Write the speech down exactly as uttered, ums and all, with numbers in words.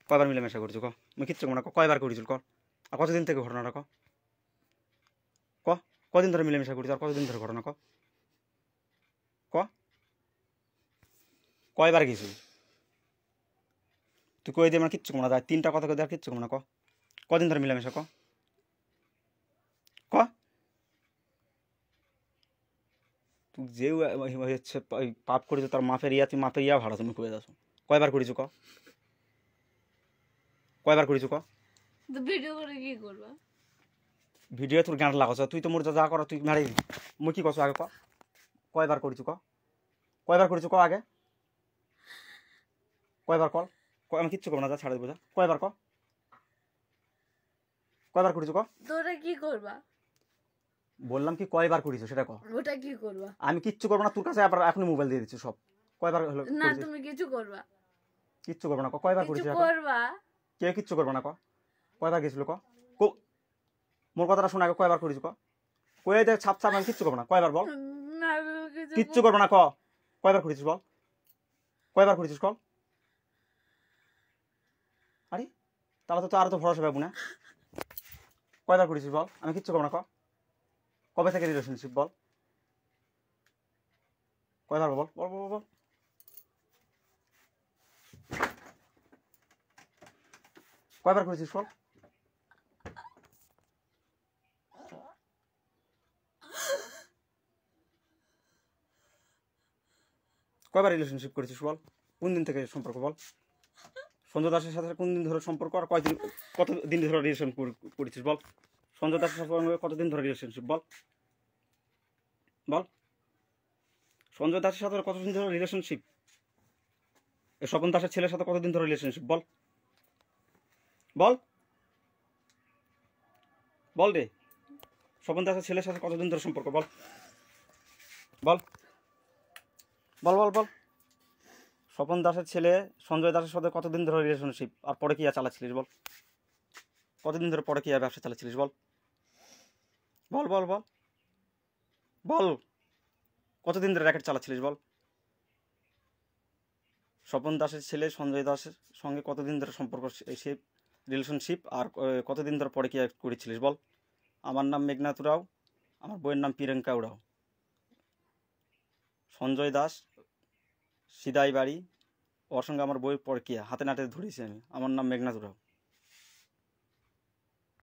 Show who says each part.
Speaker 1: কয়বার মিলেমিশা করছো ক মুই কিচ্ছু না ক কয়বার করেছিল ক আর কতদিন থেকে ঘটনাটা ক ক কদিন ধরে মিলেমিশা করছো আর কতদিন ধরে ঘটনা ক ক কয়বার গেছি তুই কই দিয়ে আমার কিচ্ছু না যায় তিনটা কথা কই আর কিচ্ছু না ক কদিন ধরে মিলেমিশা ক ক তুই যে হচ্ছে পাপ করেছো তার মাপের ইয়া তুই মাপের ইয়া ভাড়া তুমি কয়ে যাচ্ছ কয়বার করেছো ক কয়বার করেছো ক
Speaker 2: ভিডিও করে কি করবা
Speaker 1: ভিডিও তোর গান লাগাছ তুই তো মোর যা কর তুই মারি মুই কি করছো আগে ক কয়বার করেছো ক কয়বার করেছো ক আগে কয়বার কল আমি কিচ্ছু করবো না যা ছাড়ে দেবো যা কয়বার ক কয়বার করেছো ক
Speaker 2: তোরা কি করবা
Speaker 1: বললাম কি কয়বার করেছো সেটা ক
Speaker 2: ওটা কি করবা
Speaker 1: আমি কিচ্ছু করবো না তোর কাছে আবার এখনই মোবাইল দিয়ে দিচ্ছি সব কয়বার হলো
Speaker 2: না তুমি কিছু করবা
Speaker 1: কিচ্ছু করবো না ক কয়বার
Speaker 2: কিছু
Speaker 1: করেছো
Speaker 2: করবা
Speaker 1: কে কিচ্ছু করবো না ক কয়বার গেছিল ক কো মোর কথাটা শোনা আগে কয়বার করেছো ক কয়ে দে ছাপ ছাপ আমি কিচ্ছু করবো না কয়বার বল
Speaker 2: না কিছু
Speaker 1: কিচ্ছু করবো না ক কয়বার করেছিস বল কয়বার করেছিস কল আরে তাহলে তো আরো তো ভরসা পাবো না কয়বার করেছিস বল আমি কিচ্ছু করবো না ক কবে থেকে রিলেশনশিপ বল কয়বার বল বল বল বল কয়বার করেছিস বল কয়বার রিলেশনশিপ করেছিস বল কোন দিন থেকে সম্পর্ক বল সঞ্জয় দাসের সাথে কোন দিন ধরে সম্পর্ক আর কয়দিন কত দিন ধরে রিলেশন করেছিস বল সঞ্জয় দাসের সাথে কতদিন ধরে রিলেশনশিপ বল বল সঞ্জয় দাসের সাথে কতদিন ধরে রিলেশনশিপ এই স্বপন দাসের ছেলের সাথে কতদিন ধরে রিলেশনশিপ বল বল বল রে স্বপন দাসের ছেলের সাথে কতদিন ধরে সম্পর্ক বল বল বল বল বল স্বপন দাসের ছেলে সঞ্জয় দাসের সাথে কতদিন ধরে রিলেশনশিপ আর পরে কি চালাচ্ছিলিস বল কতদিন ধরে পরে কি ব্যবসা চালাচ্ছিলিস বল বল বল বল বল কতদিন ধরে র্যাকেট চালাচ্ছিলিস বল স্বপন দাসের ছেলে সঞ্জয় দাসের সঙ্গে কতদিন ধরে সম্পর্ক সে রিলেশনশিপ আর কতদিন ধরে পরে কি করেছিলিস বল আমার নাম মেঘনাথ উরাও আমার বইয়ের নাম প্রিয়াঙ্কা উরাও সঞ্জয় দাস সিদাই বাড়ি ওর সঙ্গে আমার বইয়ের পর কি হাতে নাতে ধরেছি আমি আমার নাম মেঘনাথ উরাও